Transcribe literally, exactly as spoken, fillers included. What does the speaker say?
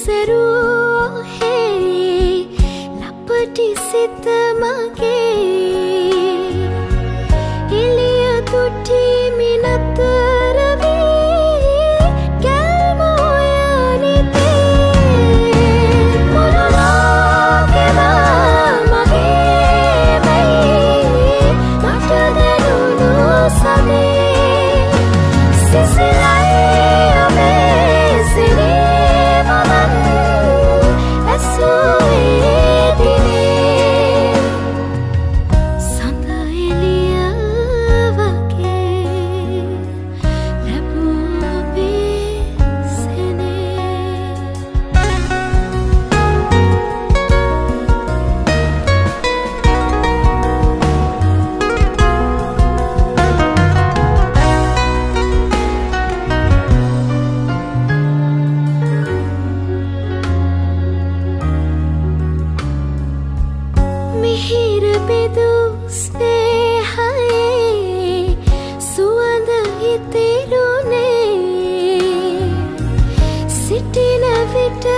සැරූ හේ ලපටි සිත මගේ එළිය තුටි මිනතර වී කැල්ම හොයනිතේ මුළු ලෝකෙම මගේ වෙයි මට දැනුණු සදේ සිසිලයි ඔබේ සිරේ මමන් ඇසුවේ දිනේ සඳ එළිය වගේ ලැබූ ඔබේ සෙනේ මිහිර බෙදු ස්නේහයේ සුවඳ හිතෙරුනේ සිටින විට